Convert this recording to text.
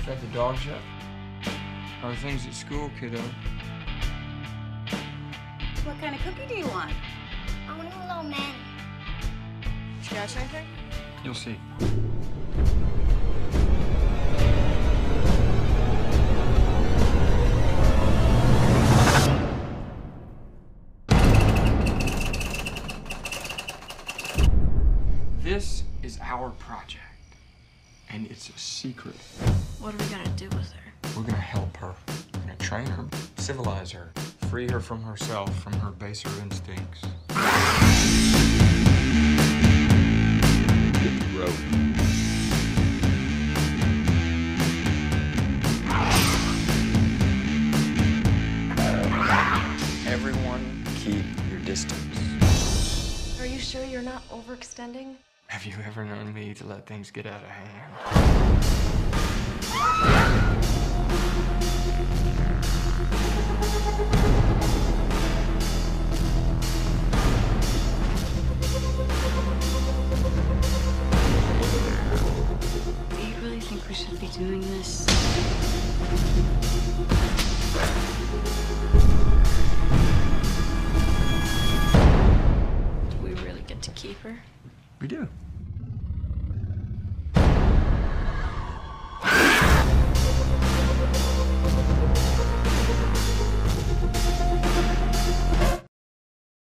Fed the dogs yet? How are things at school, kiddo? What kind of cookie do you want? I want a little man. Scratch anything? You'll see. This is our project, and it's a secret. What are we gonna do with her? We're gonna help her. We're gonna train her, civilize her, free her from herself, from her baser instincts. Get the rope. Everyone, keep your distance. Are you sure you're not overextending? Have you ever known me to let things get out of hand? Do you really think we should be doing this? Do we really get to keep her? We do.